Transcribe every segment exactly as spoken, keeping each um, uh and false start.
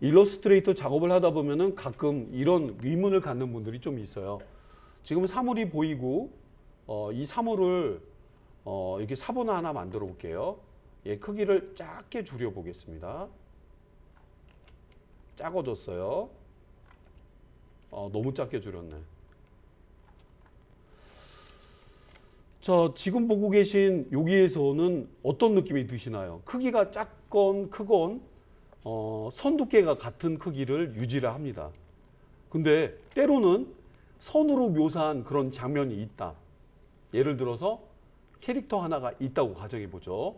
일러스트레이터 작업을 하다 보면은 가끔 이런 의문을 갖는 분들이 좀 있어요. 지금 사물이 보이고 어, 이 사물을 어, 이렇게 사본 하나 만들어 볼게요. 예, 크기를 작게 줄여 보겠습니다. 작아졌어요. 어, 너무 작게 줄였네. 자, 지금 보고 계신 여기에서는 어떤 느낌이 드시나요? 크기가 작건 크건 어, 선 두께가 같은 크기를 유지를 합니다. 근데 때로는 선으로 묘사한 그런 장면이 있다. 예를 들어서 캐릭터 하나가 있다고 가정해 보죠.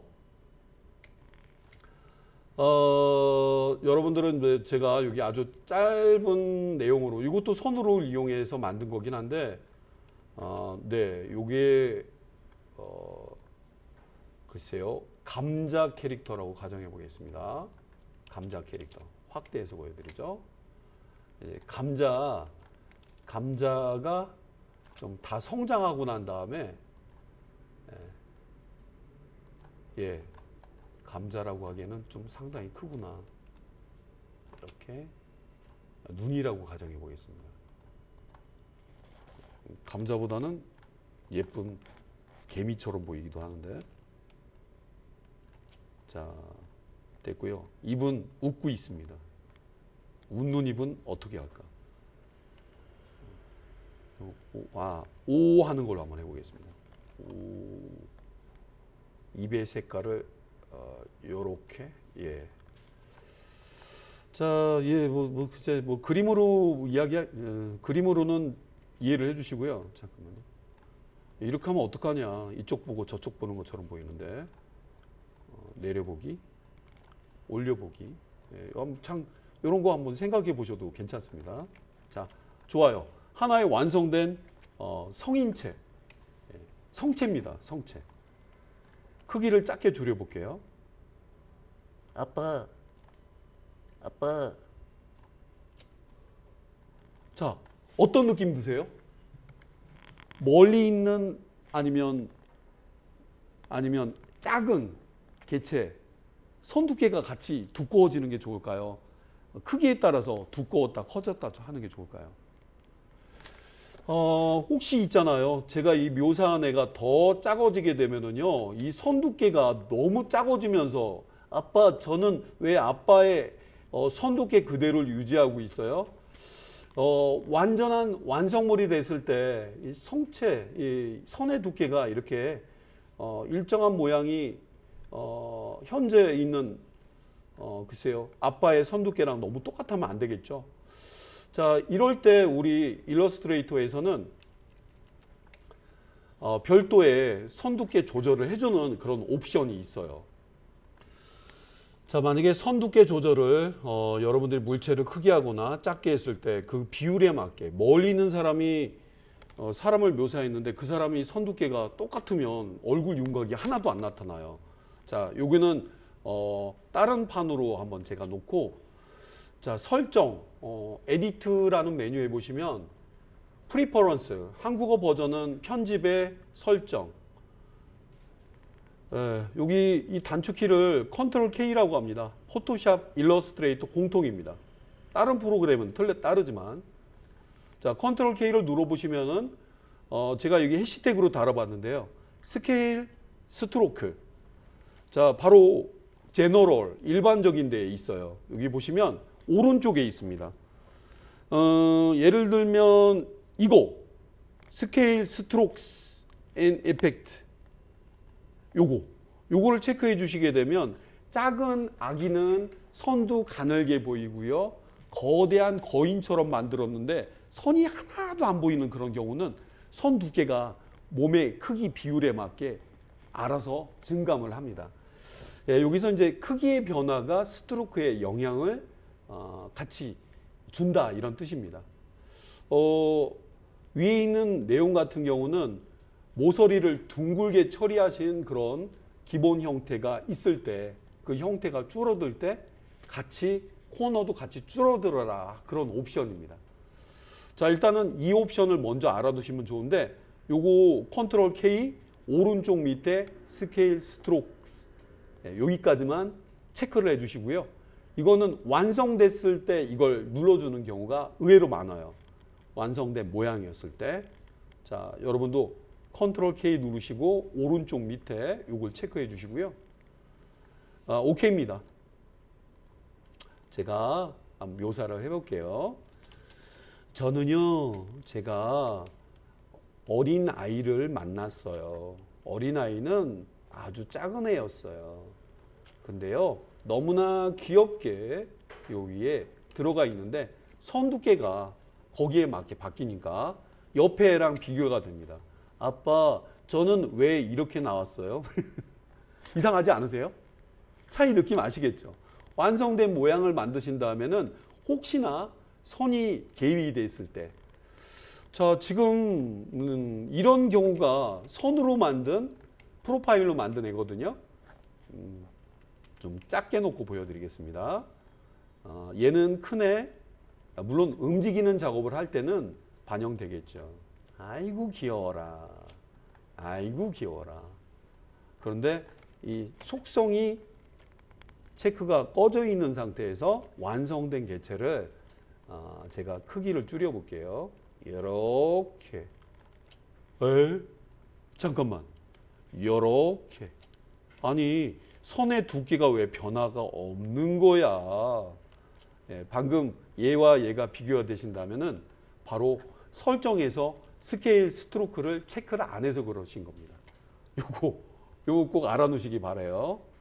어, 여러분들은 제가 여기 아주 짧은 내용으로 이것도 선으로 이용해서 만든 거긴 한데 어, 네, 요게 어, 글쎄요, 감자 캐릭터라고 가정해 보겠습니다. 감자 캐릭터 확대해서 보여드리죠. 예, 감자 감자가 좀 다 성장하고 난 다음에 예, 예, 감자라고 하기에는 좀 상당히 크구나. 이렇게 눈이라고 가정해 보겠습니다. 감자보다는 예쁜 개미처럼 보이기도 하는데, 자, 됐고요. 입은 웃고 있습니다. 웃는 입은 어떻게 할까? 아, 오 하는 걸로 한번 해보겠습니다. 오, 입의 색깔을 어, 요렇게, 예. 자, 예, 뭐, 뭐, 글쎄, 뭐, 그림으로 이야기, 어, 그림으로는 이해를 해주시고요. 잠깐만요. 이렇게 하면 어떡하냐. 이쪽 보고 저쪽 보는 것처럼 보이는데, 어, 내려보기, 올려보기. 예, 참, 이런 거 한번 생각해 보셔도 괜찮습니다. 자, 좋아요. 하나의 완성된 어, 성인체, 예, 성체입니다. 성체. 크기를 작게 줄여볼게요. 아빠, 아빠. 자, 어떤 느낌 드세요? 멀리 있는 아니면 아니면 작은 개체, 선 두께가 같이 두꺼워지는 게 좋을까요? 크기에 따라서 두꺼웠다, 커졌다 하는 게 좋을까요? 어, 혹시 있잖아요. 제가 이 묘사한 애가 더 작아지게 되면은요, 이 선 두께가 너무 작아지면서 아빠, 저는 왜 아빠의 어, 선 두께 그대로를 유지하고 있어요? 어, 완전한 완성물이 됐을 때 이 성체, 이 선의 두께가 이렇게 어, 일정한 모양이 어, 현재 있는 어, 글쎄요, 아빠의 선 두께랑 너무 똑같으면 안 되겠죠. 자, 이럴 때 우리 일러스트레이터에서는 어, 별도의 선 두께 조절을 해주는 그런 옵션이 있어요. 자, 만약에 선 두께 조절을 어, 여러분들이 물체를 크게 하거나 작게 했을 때 그 비율에 맞게 멀리 있는 사람이 어, 사람을 묘사했는데 그 사람이 선 두께가 똑같으면 얼굴 윤곽이 하나도 안 나타나요. 자, 여기는 어, 다른 판으로 한번 제가 놓고, 자, 설정, 어, 에디트라는 메뉴에 보시면 프리퍼런스, 한국어 버전은 편집의 설정. 예, 여기 이 단축키를 컨트롤 K라고 합니다. 포토샵, 일러스트레이터 공통입니다. 다른 프로그램은 틀려 따르지만, 자, 컨트롤 K를 눌러보시면은 어, 제가 여기 해시태그로 달아봤는데요. 스케일, 스트로크. 자, 바로 제너럴, 일반적인 데에 있어요. 여기 보시면 오른쪽에 있습니다. 어, 예를 들면 이거 스케일, 스트록스 앤 이펙트, 요거 요거를 체크해 주시게 되면 작은 아기는 선도 가늘게 보이고요, 거대한 거인처럼 만들었는데 선이 하나도 안 보이는 그런 경우는 선 두께가 몸의 크기 비율에 맞게 알아서 증감을 합니다. 예, 여기서 이제 크기의 변화가 스트로크에 영향을 어, 같이 준다, 이런 뜻입니다. 어, 위에 있는 내용 같은 경우는 모서리를 둥글게 처리하신 그런 기본 형태가 있을 때, 그 형태가 줄어들 때 같이 코너도 같이 줄어들어라, 그런 옵션입니다. 자, 일단은 이 옵션을 먼저 알아두시면 좋은데, 요거 컨트롤 K 오른쪽 밑에 스케일 스트로크, 네, 여기까지만 체크를 해주시고요. 이거는 완성됐을 때 이걸 눌러주는 경우가 의외로 많아요. 완성된 모양이었을 때. 자, 여러분도 컨트롤 K 누르시고 오른쪽 밑에 이걸 체크해 주시고요. 아, 오케이입니다. 제가 한번 묘사를 해볼게요. 저는요, 제가 어린 아이를 만났어요. 어린 아이는 아주 작은 애였어요. 근데요, 너무나 귀엽게 요 위에 들어가 있는데 선 두께가 거기에 맞게 바뀌니까 옆에 애랑 비교가 됩니다. 아빠, 저는 왜 이렇게 나왔어요? 이상하지 않으세요? 차이 느낌 아시겠죠? 완성된 모양을 만드신 다음에는 혹시나 선이 개입이 돼 있을 때, 자, 지금 음, 이런 경우가 선으로 만든 프로파일로 만든 애거든요. 음, 좀 작게 놓고 보여드리겠습니다. 어, 얘는 큰 애, 물론 움직이는 작업을 할 때는 반영되겠죠. 아이고 귀여워라. 아이고 귀여워라. 그런데 이 속성이 체크가 꺼져 있는 상태에서 완성된 개체를 어, 제가 크기를 줄여 볼게요. 이렇게. 에? 잠깐만. 이렇게. 아니, 선의 두께가 왜 변화가 없는 거야? 예, 방금 얘와 얘가 비교가 되신다면은 바로 설정에서 스케일 스트로크를 체크를 안 해서 그러신 겁니다. 요거, 요거 꼭 알아놓으시기 바라요.